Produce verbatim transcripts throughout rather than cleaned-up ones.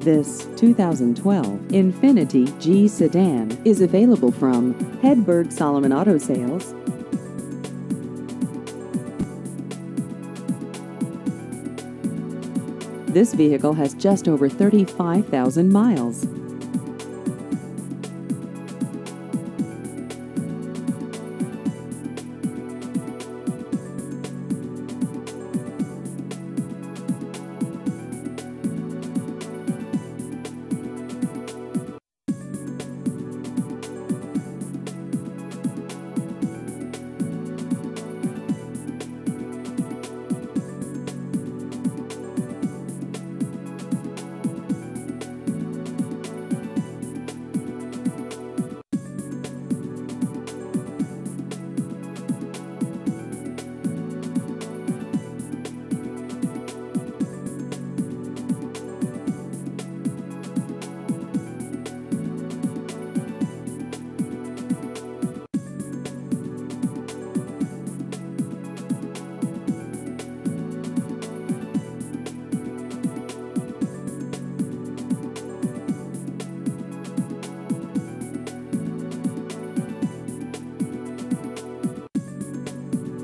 This two thousand twelve Infiniti G Sedan is available from Hedberg Solomon Auto Sales. This vehicle has just over thirty-five thousand miles.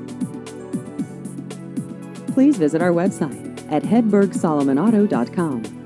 Please visit our website at hedberg solomon auto dot com.